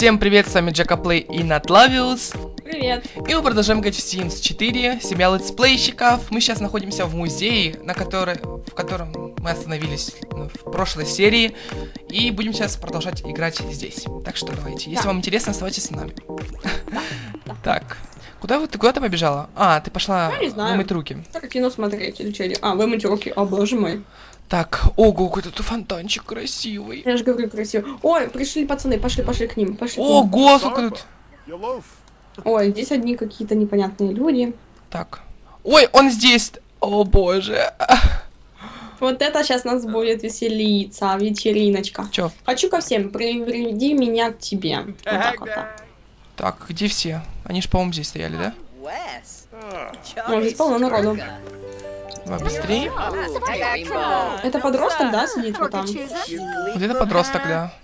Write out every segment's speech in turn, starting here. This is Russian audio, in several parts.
Всем привет, с вами Джекоплей и Натлавиус. Привет. И мы продолжаем играть в Sims 4, семья летсплейщиков. Мы сейчас находимся в музее, в котором мы остановились в прошлой серии. И будем сейчас продолжать играть здесь. Так что давайте, если вам интересно, оставайтесь с нами. Так, куда ты побежала? А, ты пошла вымыть руки. Так, кино смотреть или что? А, вымыть руки, о боже мой. Так, ого, какой тут фонтанчик красивый. Я же говорю, красиво. Ой, пришли пацаны, пошли к ним. Ого, сколько тут. Ой, здесь одни какие-то непонятные люди. Так. Ой, он здесь. О боже. Вот это сейчас нас будет веселиться, вечериночка. Чё? Хочу ко всем, приведи меня к тебе. Вот так вот. Так, где все? Они же, по-моему, здесь стояли, да? О, здесь полно народу. Давай быстрее. Это подросток, да, сидит вот там? Вот это подросток, да.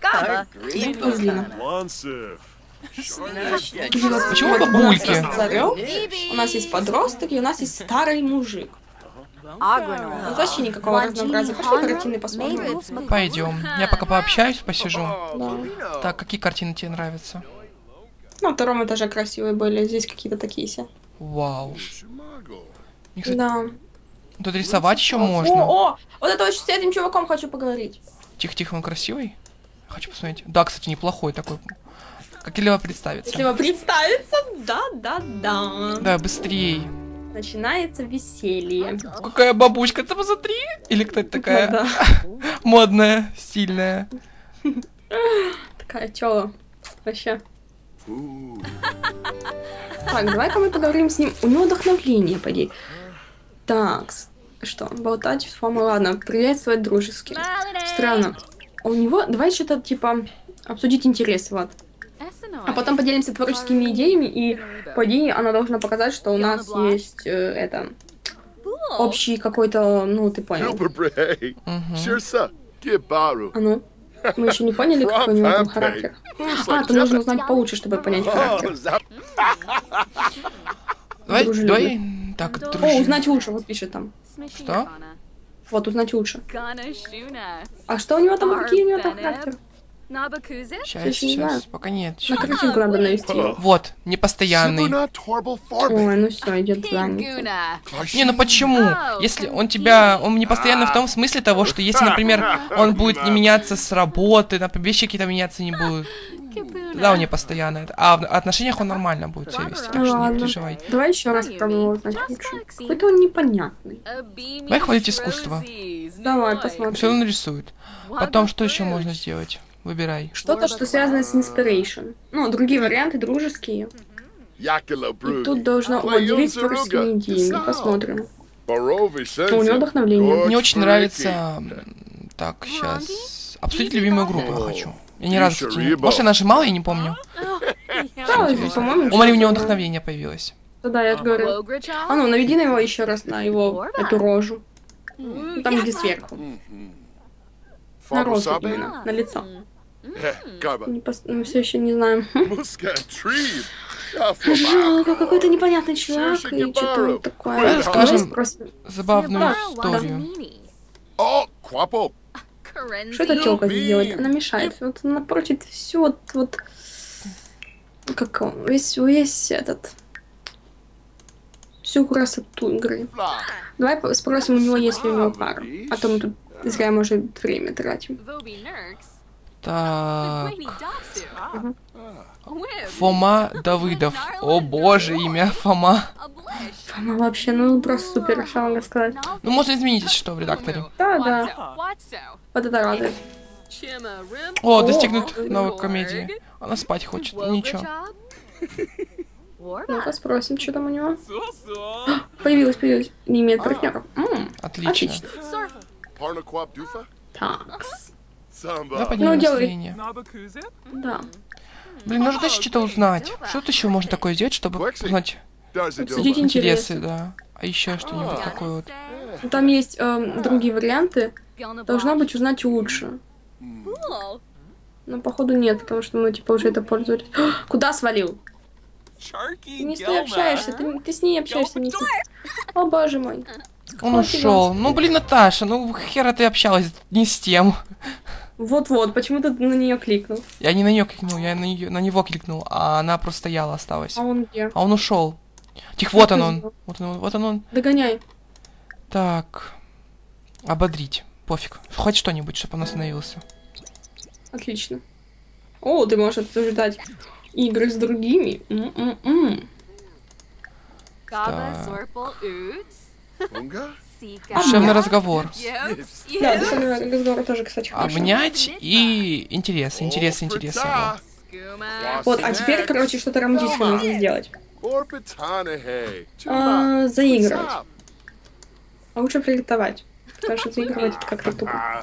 Почему бабульки? У нас есть подросток и у нас есть старый мужик. Вот вообще никакого разнообразия. Пошли картины посмотрим. Пойдем. Я пока пообщаюсь, посижу. Да. Так, какие картины тебе нравятся? На втором этаже красивые были, здесь какие-то такие все. Вау. Мне, кстати, Да. тут рисовать еще можно. О, вот это очень с этим чуваком хочу поговорить. Тихо-тихо, он красивый? Хочу посмотреть. Да, кстати, неплохой такой. Как Лева представится. Если вам представится, да. Да, быстрей. Начинается веселье. Какая бабушка, ты посмотри. Или кто это такая? Да. Модная, стильная. Такая чё вообще. Так, давай-ка мы поговорим с ним. У него вдохновление, поди. Так, что? Болтать в форме, ладно, приветствовать дружески. Странно. У него, давай что-то типа обсудить интересы, вот. А потом поделимся творческими идеями, и по идее она должна показать, что у нас есть это общий какой-то, ну ты понял. А ну, мы еще не поняли, какой у него там характер. А, то нужно узнать получше, чтобы понять характер. Давай, так, дружи. О, узнать лучше, вот пишет там. Что? Вот, узнать лучше. А что у него там, какие у него там характер? Сейчас, пока нет. На картинку надо навести. Вот, непостоянный. Ой, ну все, идет задница. Не, ну почему? Если он непостоянный в том смысле того, что если, например, он будет не меняться с работы, например, вещи какие-то меняться не будут. Да, он не постоянный. А в отношениях он нормально будет себя вести, так что не переживай. Давай еще раз попробуем узнать лучше. Какой-то он непонятный. Давай хвалить искусство. Давай, посмотрим. Все он рисует. Потом, что еще можно сделать? Выбирай. Что-то, что связано с inspiration. Ну, другие варианты, дружеские. И тут должно... Вот, делиться творческими идеями. Посмотрим. У него вдохновление. Мне очень нравится... Так, сейчас... Обсудить любимую группу я хочу. Я ни разу, кстати, не... Может, я нажимала, я не помню. Да, по-моему... У Мари у него вдохновение появилось. Да, я же говорю. А ну, наведи на его еще раз, на его эту рожу. Там, где сверху. На рожу именно, на лицо. Мы все еще не знаем. Жалко, какой-то непонятный чувак и что-то вот такое. Расскажем забавную историю. Что эта тёлка здесь делает? Она мешает. Вот она портит все вот как весь этот всю красоту игры. Давай спросим у него, есть ли у него пара. А то мы тут зря, может, время тратим. Так. Фома Давыдов. О боже, имя Фома. Фома вообще, ну просто супер, что могу сказать. Ну можно изменить, если что, в редакторе. Да. Вот это радует. О, достигнут новой комедии. Она спать хочет, ничего. Ну-ка спросим, что там у него. Появилась. Не имеет партнеров. Отлично. Так. Давай поднимем настроение. Да. Блин, нужно еще что-то узнать. Что тут еще можно такое сделать, чтобы узнать Обсудить интересы, да. А еще что-нибудь такое вот. Там есть другие варианты. Должно быть узнать лучше. Но походу нет, потому что мы типа уже это пользовались. Куда свалил? Ты не с ней общаешься, ты с ней общаешься, не с ней. О боже мой. Он ушел. Ну блин, Наташа, ну хера ты общалась не с тем. Вот-вот, почему ты на нее кликнул? Я не на нее кликнул, я на него кликнул, а она просто стояла, осталась. А он где? А он ушел. Тихо, вот Что ты он. сделал? Вот он, вот он. Догоняй. Так. Ободрить. Пофиг. Хоть что-нибудь, чтобы он остановился. Отлично. О, ты можешь обсуждать игры с другими. Так. Unga? Душевный разговор. Да, душевный разговор тоже, кстати, хорошо. Обнять и интерес. Интерес. Orpita. Вот, а теперь, короче, что-то романтичное нужно сделать. Orpitanahe. Заигрывать. А лучше флиртовать. Потому что заигрывать это как-то тупо.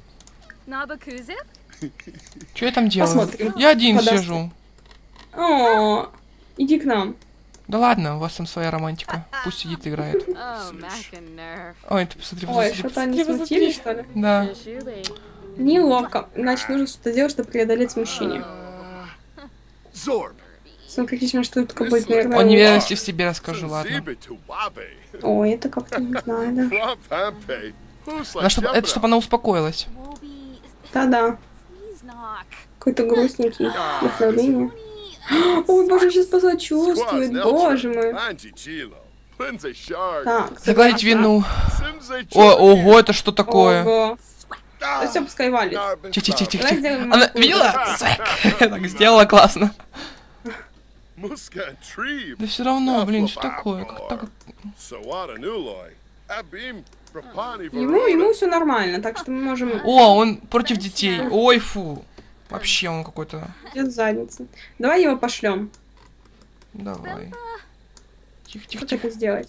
Что я там делаю? Посмотрим. Я один Подаст. сижу. О, иди к нам. Да ладно, у вас там своя романтика. Пусть сидит и играет. Ой, ты посмотри, Ой, посмотри, что-то они посмотри, смутились, что ли? Да. Неловко. Значит, нужно что-то сделать, чтобы преодолеть смущение. Zorb. Смотрите, на что это такое будет, наверное. О неверности в себе расскажу, ладно. Zibitu Wabe. Ой, это как-то не знаю, да. Rob Vampe. Who's Это like чтобы она успокоилась. Да-да. Какой-то грустненький. Вдохновение. Ой, боже, сейчас посочувствует, боже мой. Angie Chilo. Lindsay Shard. Так, Загладить согласна. вину. Simsay О, ого, это что такое? Ого. Да все, пускай валит. Тихо. Давай сделаем Она маленькую- видела? Свэк. Так сделала классно. Muska and Tree. Да все равно, блин, что такое? Как так? Sawada Nuloy. Abim. Rapani Ему все нормально, так что мы можем... О, он против детей. Ой, фу. Вообще он какой-то. Идет задница. Давай его пошлем. Давай. Тихо, Как тихо. это сделать?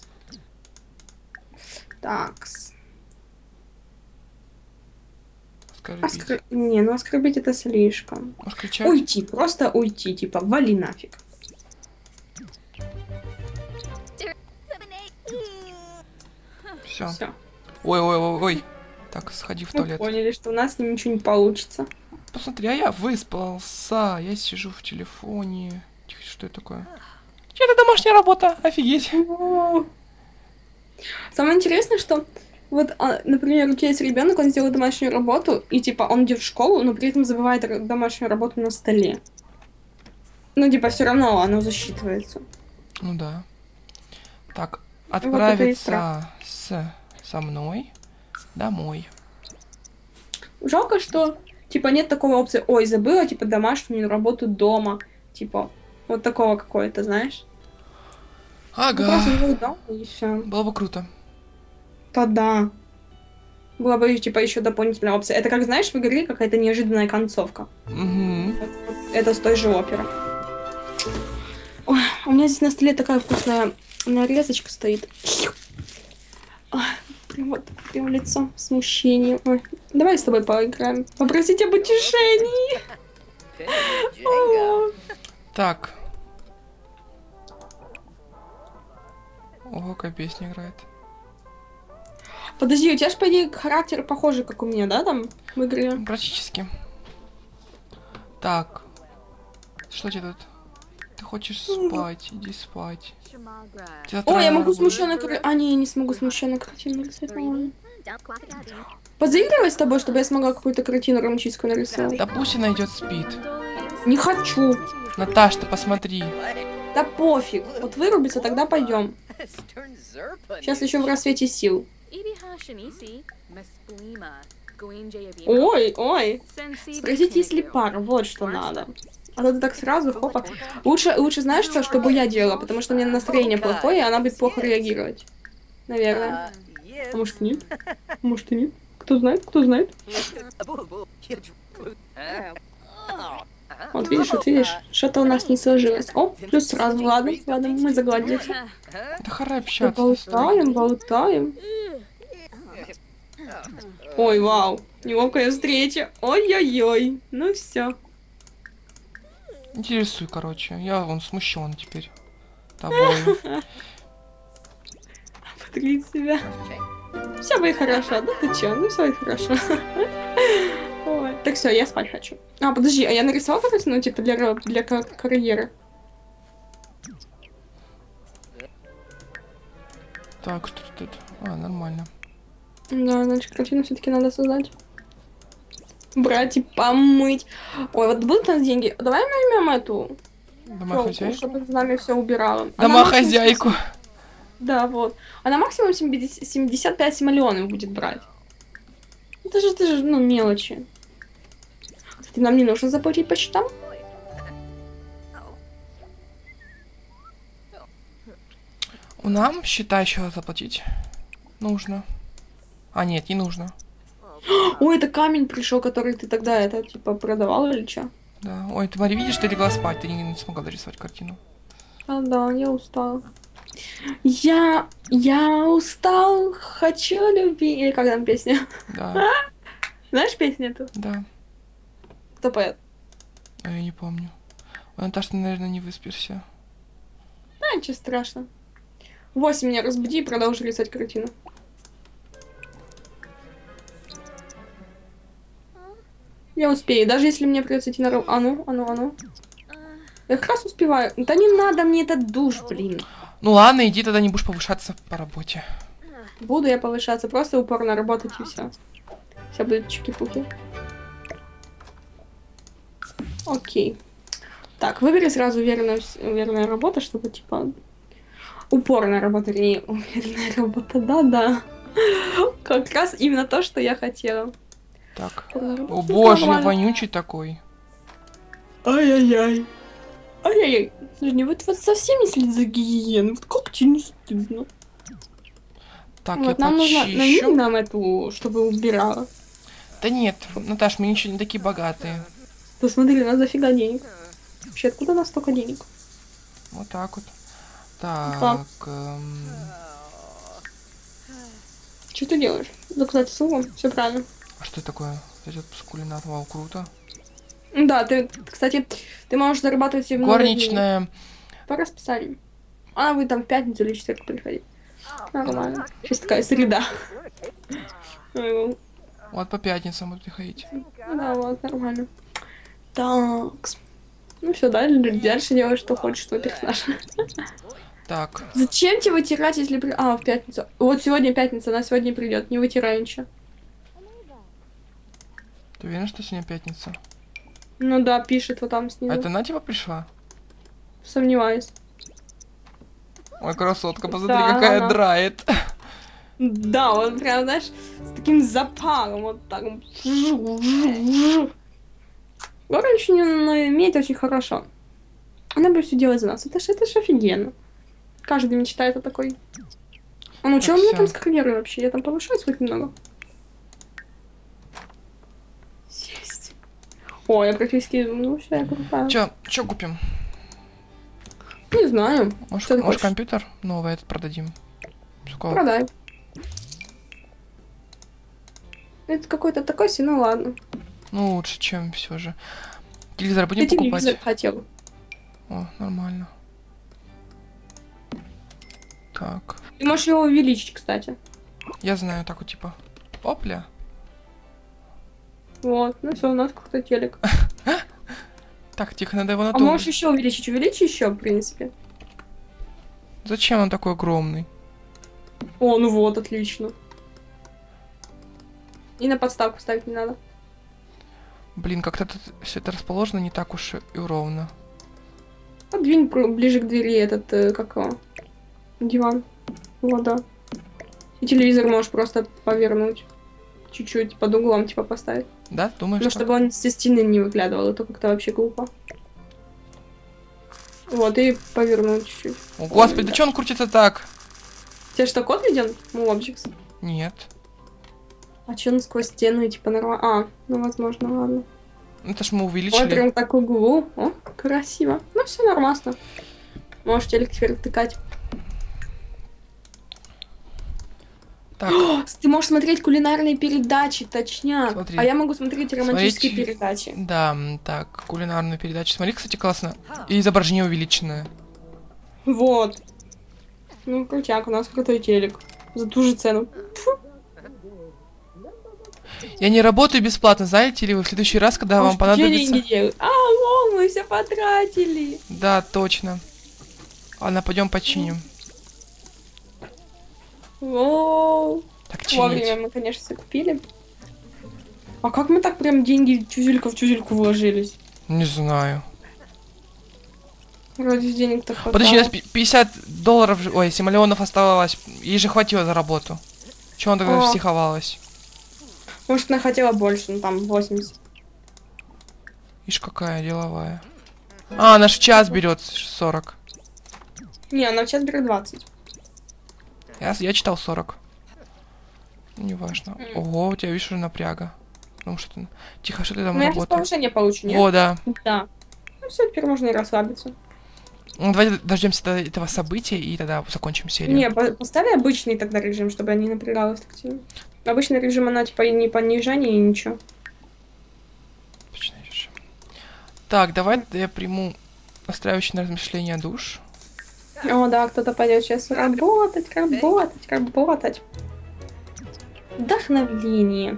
Такс. Оскорбить. Не, ну оскорбить это слишком. Можешь кричать? Уйти, просто уйти, типа, вали нафиг. Все. Все. Ой. Так, сходи в Мы туалет. поняли, что у нас с ним ничего не получится. Посмотри, а я выспался. Я сижу в телефоне. Тихо, что это такое? Это домашняя работа. Офигеть. О. Самое интересное, что вот, например, у тебя есть ребенок, он сделает домашнюю работу, и типа он идет в школу, но при этом забывает домашнюю работу на столе. Ну, типа, все равно оно засчитывается. Ну да. Так, это и отправиться со мной домой. Жалко, что типа нет такой опции, ой, забыла, типа, домашнюю работу дома. Типа, вот такого какой-то, знаешь? Ну, Ага. просто забыл дома, и все. Было бы круто. Да. Была бы, типа, еще дополнительная опция. Это как, знаешь, в игре какая-то неожиданная концовка. Угу. Это с той же оперы. Ой, у меня здесь на столе такая вкусная нарезочка стоит. Ой, прям вот, прям лицо смущение. Ой, давай с тобой поиграем. Попросить об утешении. О, Так. Ого, какая песня играет. Подожди, у тебя же, по идее, характер похожий, как у меня, да, там, в игре? Практически. Так. Что тебе тут? Ты хочешь спать? Иди спать. О, я могу смущенно А, не, я не смогу смущенно картину нарисовать. Ладно. Позаигрывай с тобой, чтобы я смогла какую-то картину романтическую нарисовать. Да пусть она идет спит. Не хочу. Наташ, ты посмотри. Да пофиг. Вот вырубится, тогда пойдем. Сейчас еще в рассвете сил. Ой. Спросите, если пара, вот что надо. А то ты так сразу, хопа. Лучше знаешь что, чтобы я делала, потому что у меня настроение плохое, и она будет плохо реагировать. Наверное. А может нет? Может и нет? Кто знает? Вот видишь, что-то у нас не сложилось. О, плюс сразу, ладно, мы загладили. Да хара общаться. Болтаем. Ой, вау, неловкая встреча. Ой-ой-ой, ну все. Интересуй, короче. Я вон смущен теперь. Тобой. Подри себя. Все будет хорошо, да ты чё? Ну все будет хорошо. Ой. Так все, я спать хочу. А, подожди, а я нарисовала картину, типа, для карьеры? Так, что тут? А, нормально. Да, значит, картину все-таки надо создать. Брать и помыть. Ой, вот будут у нас деньги. Давай наймем эту Домохозяйку? чтобы с нами все убирала. Домохозяйку. Да, вот. Она максимум 75 миллионов будет брать. Это же, ну, мелочи. Кстати, нам не нужно заплатить по счетам. Нам счета еще заплатить нужно. А, нет, не нужно. Ой, это камень пришел, который ты тогда, это, типа, продавал или что? Да. Ой, ты, Мария, видишь, ты легла спать, ты не смогла дорисовать картину. А, да, я устала. Я устал, хочу любить. Или как там песня? Да, Знаешь песню эту? да. Кто поет? А я не помню. Ой, Наташа, ты, наверное, не выспишься. А, ничего страшного. 8 меня разбуди и продолжи рисовать картину. Я успею, даже если мне придется идти на работу. А ну. Я как раз успеваю. Да не надо мне этот душ, блин. Ну ладно, иди, тогда не будешь повышаться по работе. Буду я повышаться, просто упорно работать и все. Все будет чики-пуки. Окей. Так, выбери сразу уверенная работа, чтобы типа... Упорная работа, не уверенная работа, да. Как раз именно то, что я хотела. Так. Упорная О работа, боже, нормально. вонючий такой. Ай-яй-яй. Ай-яй-яй. Слушай, вот совсем не следит за гигиеной. Вот как тебе не стыдно? Так, Вот, я нам нужно почищу. найти нам эту, чтобы убирала. Да нет, Наташ, мы ничего не такие богатые. Посмотри, у нас дофига денег. Вообще, откуда у нас столько денег? Вот так вот. Так, Так. Что ты делаешь? Доказательство, все правильно. а что это такое? Кстати, вот кулинар, вау, круто. Да, ты, кстати, ты можешь зарабатывать себе много денег. Горничная. По расписанию. Она будет там в пятницу или четверг приходить. Нормально. Сейчас такая среда. Ой, Вот по пятницам будет приходить. да, вот, нормально. Так. Ну все, дальше делай, что хочешь, твой персонаж. Так, Зачем тебе вытирать, если... в пятницу. Вот сегодня пятница, она сегодня придет. Не вытирай ничего. ты уверена, что сегодня пятница? Ну да, пишет вот там снизу. Это она типа пришла? Сомневаюсь. Ой, красотка, посмотри, Да, какая она. драет. Да, он прям, знаешь, с таким запалом, вот так. Горничная умеет очень хорошо. Она будет все делать за нас. Это ж офигенно. Каждый мечтает о такой. А ну, Так, что у меня всё. там с карьерой вообще? Я там повышаюсь хоть немного? Есть. О, я практически, ну, все, я крутая. Чё купим? Не знаю. Может, Что ты хочешь? компьютер новый этот продадим? Сколько? Продай. Это какой-то такой себе, ну ладно. Ну, лучше, чем все же. Телевизор будем Ты покупать? телевизор хотел. О, нормально. Так. Ты можешь его увеличить, кстати. Я знаю, так вот типа. Опля. Вот, ну все, у нас какой-то телек. Так, тихо, надо его на А ту. можешь еще увеличить? Увеличь еще, в принципе. Зачем он такой огромный? О, ну вот, отлично. И на подставку ставить не надо. Блин, как-то тут все это расположено не так уж и ровно. Подвинь ближе к двери этот, как его, диван. Вот, да. И телевизор можешь просто повернуть. Чуть-чуть под углом, типа, поставить. Да, думаешь? Ну, так? чтобы он со стены не выглядывал, это как-то вообще глупо. Вот, и повернуть чуть-чуть. О, господи, да чё он крутится так? Тебе что, кот виден? Ну, Objects. Нет. А чё он сквозь стену, типа, нормально? Ну, возможно, ладно. Это ж мы Вот увеличили. прям так в углу. О, красиво. Ну, все нормально. Можешь телек теперь втыкать. Так, Ты можешь смотреть кулинарные передачи, точняк. Смотри. А я могу смотреть романтические Смотреть. передачи. да, так, кулинарную передачу. Смотри, кстати, классно. И изображение увеличенное. Вот. Ну, крутяк, у нас крутой телек. За ту же цену. Я не работаю бесплатно, знаете ли вы, в следующий раз, когда вам Может, где понадобится... деньги делают? Алло, мы все потратили. Да, точно. Ладно, пойдем починим. Воу. Так, Вовремя чинить. мы, конечно, все купили. А как мы так прям деньги тюзелька в тюзельку вложились? Не знаю. Вроде денег-то хватало. Подожди, у нас $50, ой, 7 миллионов оставалось. Ей же хватило за работу. Чего она тогда О. психовалась? Может, она хотела больше, ну там 80. Ишь, какая деловая. А, она ж в час берет 40. Не, она сейчас берет 20. Я читал 40. Неважно. Ого, у тебя, видишь, уже напряга. Потому что ты... Тихо, что ты там Ну, я сейчас работаешь? повышение получу, нет? О, да. Да. Ну все, теперь можно и расслабиться. Ну, давайте дождемся до этого события и тогда закончим серию. Не, поставь обычный тогда режим, чтобы я не напрягалась так сильно. Обычный режим, она типа и не понижение, и ничего. Точно режим. Так, давай я приму настраивающее на размышления душ. О, да, кто-то пойдет сейчас работать. Вдохновление.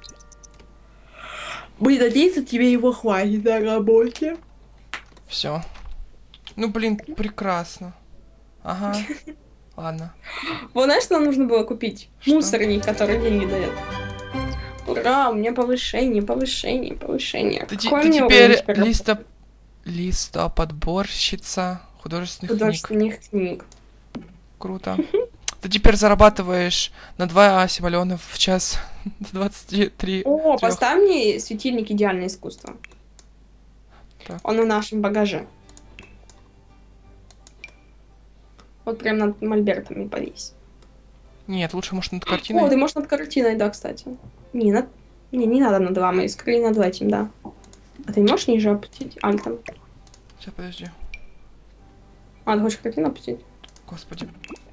Будем надеяться, тебе его хватит на работе. Все. Ну, блин, прекрасно. Ага. Ладно. Вот знаешь, что нам нужно было купить? Что? Мусорник, который деньги дает. Ура, у меня повышение. Ты Какой мне теперь уровень листоподборщица художественных книг. художественных книг. Круто. Ты теперь зарабатываешь на 2 симолеонов в час до 23. О, 3. поставь мне светильник идеальное искусство. Так. Он в нашем багаже. Вот прям над мольбертами повесь. Нет, лучше, может, над О, картиной. ты можешь над картиной, да, кстати. Не надо над вами, скорее над этим, да. А ты не можешь ниже опустить? Альтом. Сейчас, подожди. А, ты хочешь картину опустить? Господи.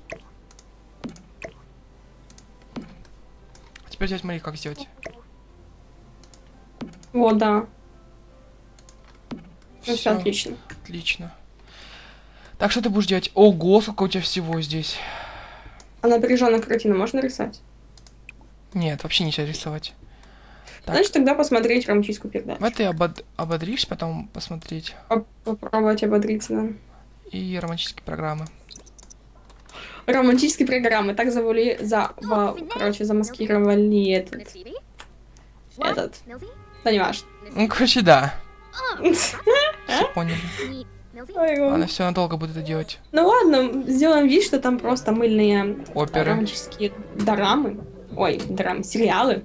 А теперь взять, смотри, как сделать. Вот, да. Ну, все Всё, отлично. отлично. Так, что ты будешь делать? Ого, сколько у тебя всего здесь. А напряженную картину можно рисовать? Нет, вообще нельзя рисовать. Так. Значит, тогда посмотреть романтическую передачу. Давай ты ободришься, потом посмотреть. Попробовать ободриться, да. И романтические программы. Романтические программы. Так замаскировали этот. Да не важно. Ну, короче, да. Все поняли. Ой, Ладно, все, надолго буду это делать. ну ладно, сделаем вид, что там просто мыльные Оперы. романтические дорамы. Ой, дорамы, сериалы.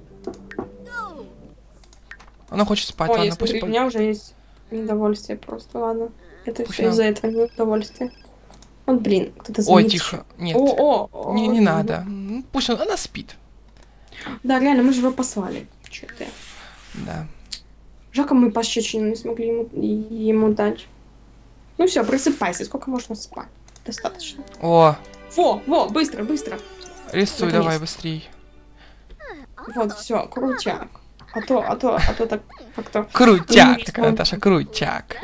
Она хочет спать, Ой, ладно, смотри, пусть у меня уже есть недовольствие просто, ладно. Это Пусть все она- из-за этого недовольствия. Вот, блин, кто-то Ой, звонит. тихо. Нет. О, Не надо. Ну, пусть она спит. Да, реально, мы же его послали. Чё ты? Да. Жалко, мы пощечину не смогли ему дать. Ну все, просыпайся. Сколько можно спать? Достаточно. О, Во, быстро. рисуй Наконец. давай быстрей. Вот, все, крутяк. А то так как-то... Крутяк, Ну, такая Наташа, крутяк.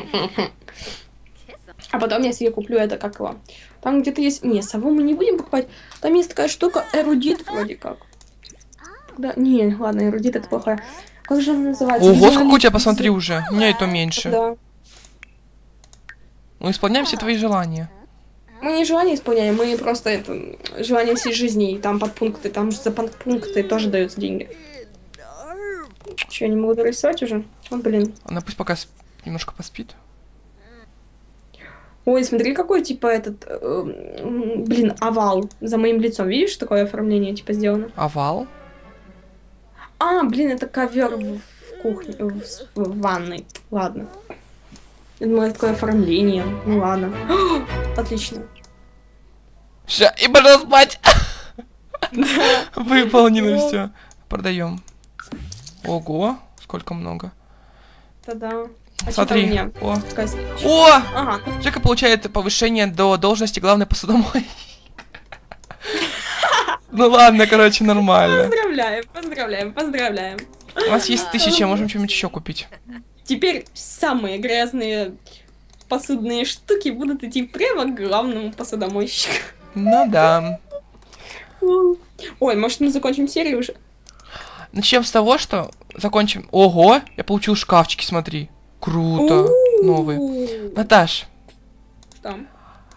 А потом я себе куплю это, как его. Там где-то есть... Не, сову мы не будем покупать. Там есть такая штука, эрудит вроде как. Да, не, ладно, эрудит это плохое. Как же она называется? Ого, сколько у тебя, Визуализация. посмотри уже. У меня и то меньше. Да. Ну, исполняем все твои желания. Мы не желание исполняем, мы просто это желание всей жизни, и там подпункты, там же за подпункты тоже даются деньги. Че, я не могу дорисовать уже? О, блин. Она пусть пока немножко поспит. Ой, смотри, какой, типа, этот, блин, овал за моим лицом. Видишь, такое оформление, типа, сделано? Овал. А, блин, это ковер в кухне, в ванной. Ладно. Я думала, это такое оформление. Ну ладно. Отлично. Все, и пошел спать. Выполнено все. Продаем. Ого, сколько много. Тогда. А Смотри. что там у меня? О. Какая следующая? О! Ага. Жека получает повышение до должности главной посудомойки. Ну ладно, короче, нормально. Поздравляем. У нас есть 1000, можем что-нибудь еще купить. Теперь самые грязные посудные штуки будут идти прямо к главному посудомойщику. Ну да. Ой, может мы закончим серию уже? Начнем с того, что закончим. Ого, я получил шкафчики, смотри. Круто. Новые. Наташ, Что?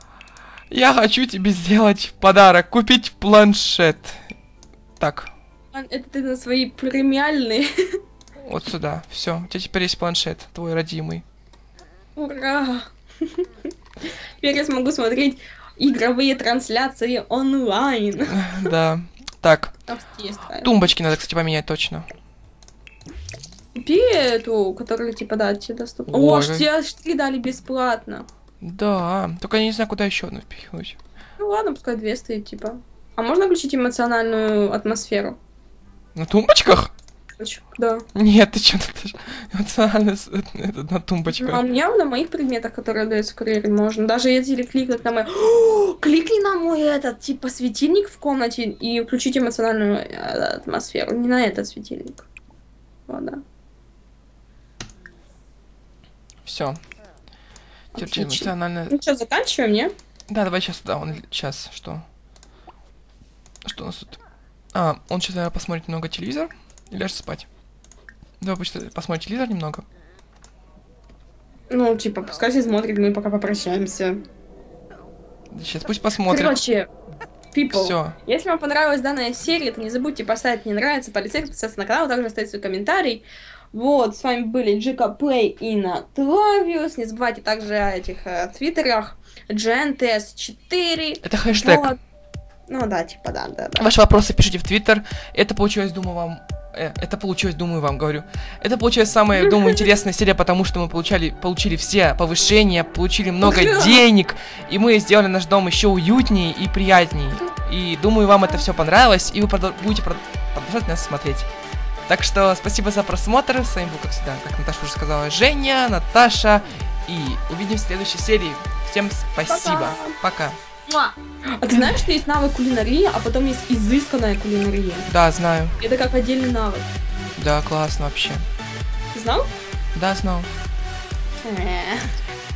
я хочу тебе сделать подарок. Купить планшет. Так. Это ты на свои премиальные. Вот сюда. Все, у тебя теперь есть планшет, твой родимый. Ура! Теперь я смогу смотреть игровые трансляции онлайн. Да. Так, Естественно. тумбочки надо, кстати, поменять точно. Купи эту, которую типа дать доступно. Ой, О, аж 3 дали бесплатно. Да, только я не знаю, куда еще одну впихнуть. Ну ладно, пускай 2 стоит, типа. А можно включить эмоциональную атмосферу? На тумбочках? Да. Нет, ты что, это же эмоционально это, на Ну, а тумбочках. у меня на моих предметах, которые даются в курьере, можно. Даже если кликнуть на мой... О, кликни на мой этот, типа, светильник в комнате и включить эмоциональную атмосферу. Не на этот светильник. Вот, да. Все. Отлично. Эмоционально. Ну что, заканчиваем, не? Да, давай сейчас, да, он сейчас, что? Что у нас тут? А, он сейчас, наверное, посмотрит немного телевизор и ляжет спать. Давай посмотрим телевизор немного. Ну, типа, пускай все смотрит, мы пока попрощаемся. Сейчас пусть посмотрит. Короче, people, Все. если вам понравилась данная серия, то не забудьте поставить «Мне нравится», полицейский, подписаться на канал, также оставить свой комментарий. Вот, с вами были Джека Плей и Натравиус. Не забывайте также о этих твиттерах. GNTS4. Это хэштег. Вот. Ну да, типа, да. Ваши вопросы пишите в Твиттер. Это получилось, думаю, вам... это получилось, думаю, вам, говорю. Это получилась самая, думаю, интересная серия, потому что мы получили все повышения, получили много денег, и мы сделали наш дом еще уютнее и приятнее. И думаю, вам это все понравилось, и вы будете продолжать нас смотреть. Так что спасибо за просмотр. С вами был, как всегда, как Наташа уже сказала, Женя, Наташа. И увидимся в следующей серии. Всем спасибо. Пока. А ты знаешь, что есть навык кулинарии, а потом есть изысканная кулинария? Да, знаю. Это как отдельный навык. Да, классно вообще. Знал? Да, знал.